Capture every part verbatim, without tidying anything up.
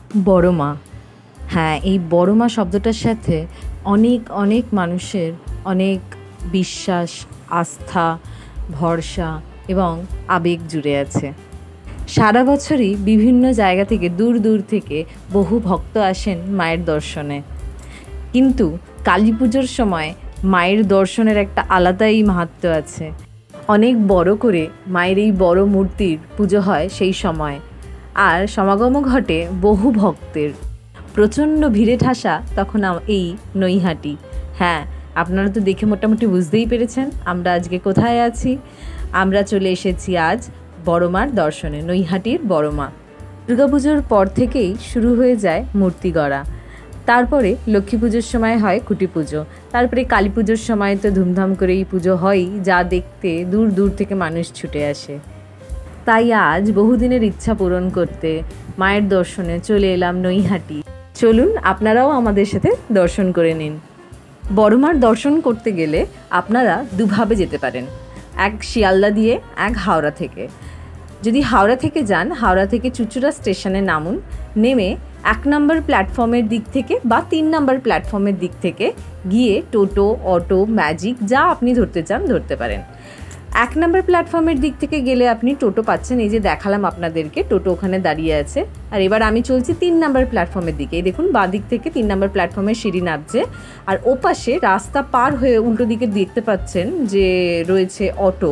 বড় মা। হ্যাঁ, এই বড় মা শব্দটার সাথে অনেক অনেক মানুষের অনেক বিশ্বাস, আস্থা, ভরসা এবং আবেগ জুড়ে আছে। সারা বছরই বিভিন্ন জায়গা থেকে, দূর দূর থেকে বহু ভক্ত আসেন মায়ের দর্শনে। কিন্তু কালী পুজোর সময় মায়ের দর্শনের একটা আলাদাই মাহাত্ম্য আছে। অনেক বড় করে মায়ের এই বড় মূর্তির পুজো হয় সেই সময়, আর সমাগম ঘটে বহু ভক্তের। প্রচণ্ড ভিড়ে ঠাসা তখন এই নৈহাটি। হ্যাঁ, আপনারা তো দেখে মোটামুটি বুঝতেই পেরেছেন আমরা আজকে কোথায় আছি। আমরা চলে এসেছি আজ বড় মার দর্শনে, নৈহাটির বড় মা। দুর্গাপুজোর পর থেকেই শুরু হয়ে যায় মূর্তি গড়া, তারপরে লক্ষ্মী পুজোর সময় হয় খুঁটি পুজো, তারপরে কালী পুজোর সময় তো ধুমধাম করেই পুজো হয়ই, যা দেখতে দূর দূর থেকে মানুষ ছুটে আসে। তাই আজ বহুদিনের ইচ্ছা পূরণ করতে মায়ের দর্শনে চলে এলাম নৈহাটি। চলুন আপনারাও আমাদের সাথে দর্শন করে নিন। বড় মার দর্শন করতে গেলে আপনারা দুভাবে যেতে পারেন, এক শিয়ালদা দিয়ে, এক হাওড়া থেকে। যদি হাওড়া থেকে যান, হাওড়া থেকে চুঁচুড়া স্টেশনে নামুন, নেমে এক নম্বর প্ল্যাটফর্মের দিক থেকে বা তিন নম্বর প্ল্যাটফর্মের দিক থেকে গিয়ে টোটো, অটো, ম্যাজিক যা আপনি ধরতে চান ধরতে পারেন। এক নম্বর প্ল্যাটফর্মের দিক থেকে গেলে আপনি টোটো পাচ্ছেন, এই যে দেখালাম আপনাদেরকে, টোটো ওখানে দাঁড়িয়ে আছে। আর এবার আমি চলছি তিন নম্বর প্ল্যাটফর্মের দিকে। এই দেখুন বাঁ দিক থেকে তিন নম্বর প্ল্যাটফর্মের সিঁড়ি নামছে, আর ওপাশে রাস্তা পার হয়ে উল্টো দিকে দেখতে পাচ্ছেন যে রয়েছে অটো,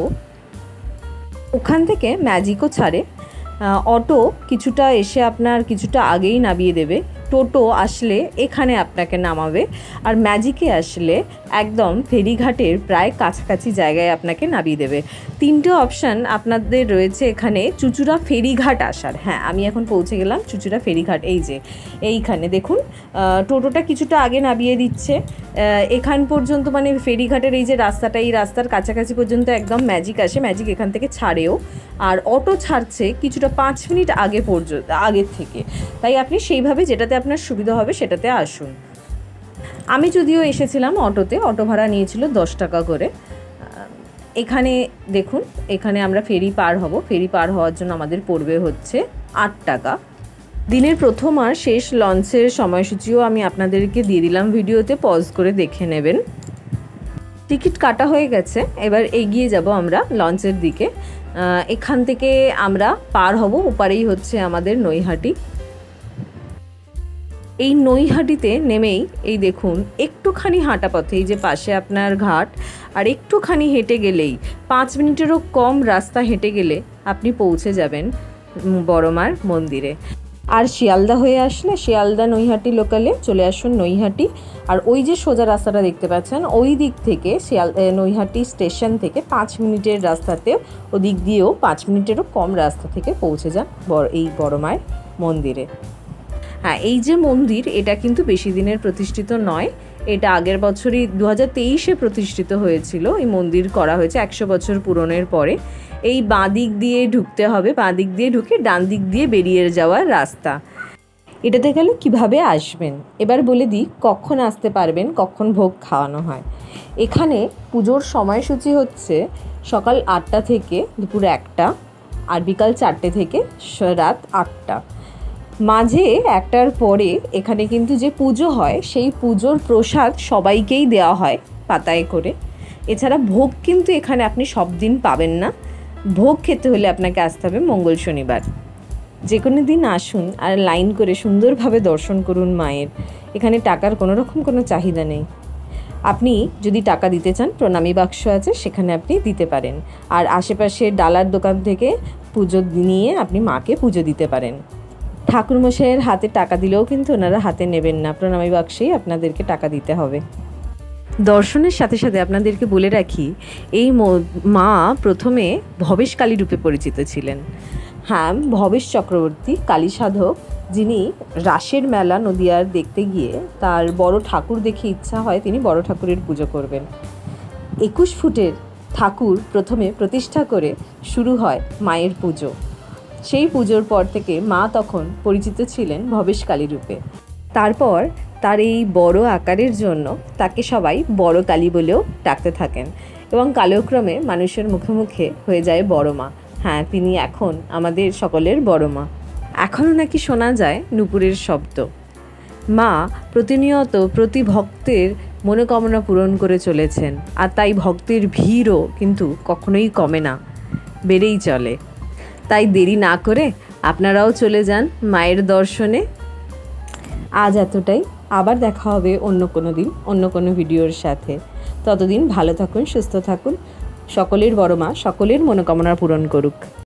ওখান থেকে ম্যাজিকও ছাড়ে। অটো কিছুটা এসে আপনার কিছুটা আগেই নামিয়ে দেবে, টোটো আসলে এখানে আপনাকে নামাবে, আর ম্যাজিকে আসলে একদম ফেরিঘাটের প্রায় কাছাকাছি জায়গায় আপনাকে নামিয়ে দেবে। তিনটে অপশান আপনাদের রয়েছে এখানে চুঁচুড়া ফেরিঘাট আসার। হ্যাঁ, আমি এখন পৌঁছে গেলাম চুঁচুড়া ফেরিঘাট। এই যে এইখানে দেখুন টোটোটা কিছুটা আগে নামিয়ে দিচ্ছে, এখান পর্যন্ত মানে ফেরিঘাটের এই যে রাস্তাটা, এই রাস্তার কাছাকাছি পর্যন্ত একদম ম্যাজিক আসে, ম্যাজিক এখান থেকে ছাড়েও, আর অটো ছাড়ছে কিছুটা পাঁচ মিনিট আগে পর্যন্ত আগের থেকে। তাই আপনি সেইভাবে যেটাতে আপনার সুবিধা হবে সেটাতে আসুন। আমি যদিও এসেছিলাম অটোতে, অটো ভাড়া নিয়েছিল দশ টাকা করে। এখানে দেখুন, এখানে আমরা ফেরি পার হব, ফেরি পার হওয়ার জন্য আমাদের পড়বে হচ্ছে আট টাকা। দিনের প্রথম আর শেষ লঞ্চের সময়সূচিও আমি আপনাদেরকে দিয়ে দিলাম ভিডিওতে, পজ করে দেখে নেবেন। টিকিট কাটা হয়ে গেছে, এবার এগিয়ে যাব আমরা লঞ্চের দিকে। এখান থেকে আমরা পার হব, ওপারেই হচ্ছে আমাদের নৈহাটি। এই নৈহাটিতে নেমেই এই দেখুন একটুখানি হাঁটা পথে, এই যে পাশে আপনার ঘাট, আর একটুখানি হেঁটে গেলেই, পাঁচ মিনিটেরও কম রাস্তা হেঁটে গেলে আপনি পৌঁছে যাবেন বড় মার মন্দিরে। আর শিয়ালদা হয়ে আসলে শিয়ালদা নৈহাটি লোকালে চলে আসুন নৈহাটি। আর ওই যে সোজা রাস্তাটা দেখতে পাচ্ছেন, ওই দিক থেকে শিয়াল নৈহাটি স্টেশন থেকে পাঁচ মিনিটের রাস্তাতে, ওদিক দিয়েও পাঁচ মিনিটেরও কম রাস্তা থেকে পৌঁছে যান এই বড় মায়ের মন্দিরে। হ্যাঁ, এই যে মন্দির, এটা কিন্তু বেশি দিনের প্রতিষ্ঠিত নয়, এটা আগের বছরই দু হাজার তেইশে প্রতিষ্ঠিত হয়েছিল। এই মন্দির করা হয়েছে একশো বছর পূরণের পরে। এই বাঁ দিক দিয়ে ঢুকতে হবে, বাঁ দিক দিয়ে ঢুকে ডান দিক দিয়ে বেরিয়ে যাওয়ার রাস্তা। এটাতে গেলে কিভাবে আসবেন এবার বলে দিই, কখন আসতে পারবেন, কখন ভোগ খাওয়ানো হয়। এখানে পুজোর সময়সূচি হচ্ছে সকাল আটটা থেকে দুপুর একটা, আর বিকাল চারটে থেকে রাত আটটা। মাঝে একটার পরে এখানে কিন্তু যে পুজো হয় সেই পুজোর প্রসাদ সবাইকেই দেওয়া হয় পাতায় করে। এছাড়া ভোগ কিন্তু এখানে আপনি সব দিন পাবেন না, ভোগ খেতে হলে আপনাকে আসতে হবে মঙ্গল শনিবার। যে কোনো দিন আসুন আর লাইন করে সুন্দরভাবে দর্শন করুন মায়ের। এখানে টাকার কোনো রকম কোনো চাহিদা নেই। আপনি যদি টাকা দিতে চান, প্রণামী বাক্স আছে, সেখানে আপনি দিতে পারেন। আর আশেপাশে ডালার দোকান থেকে পুজো নিয়ে আপনি মাকে পুজো দিতে পারেন। ঠাকুরমশাইয়ের হাতে টাকা দিলেও কিন্তু ওনারা হাতে নেবেন না, প্রণামী বাক্সেই আপনাদেরকে টাকা দিতে হবে। দর্শনের সাথে সাথে আপনাদেরকে বলে রাখি, এই মা প্রথমে ভবেশ কালী রূপে পরিচিত ছিলেন। হ্যাঁ, ভবেশ চক্রবর্তী কালী সাধক, যিনি রাসের মেলা নদিয়ার দেখতে গিয়ে তার বড় ঠাকুর দেখে ইচ্ছা হয় তিনি বড় ঠাকুরের পুজো করবেন। একুশ ফুটের ঠাকুর প্রথমে প্রতিষ্ঠা করে শুরু হয় মায়ের পুজো। সেই পুজোর পর থেকে মা তখন পরিচিত ছিলেন ভবেশ কালী রূপে। তারপর তার এই বড় আকারের জন্য তাকে সবাই বড় কালী বলেও ডাকতে থাকেন, এবং কালক্রমে মানুষের মুখে মুখে হয়ে যায় বড় মা। হ্যাঁ, তিনি এখন আমাদের সকলের বড় মা। এখনও নাকি শোনা যায় নূপুরের শব্দ। মা প্রতিনিয়ত প্রতি ভক্তের মনোকামনা পূরণ করে চলেছেন, আর তাই ভক্তের ভিড়ও কিন্তু কখনোই কমে না, বেড়েই চলে। তাই দেরি না করে আপনারাও চলে যান মায়ের দর্শনে। আজ এতটাই, আবার দেখা হবে অন্য কোনো দিন অন্য কোনো ভিডিওর সাথে। ততদিন ভালো থাকুন, সুস্থ থাকুন। সকলের বড় মা সকলের মনোকামনা পূরণ করুক।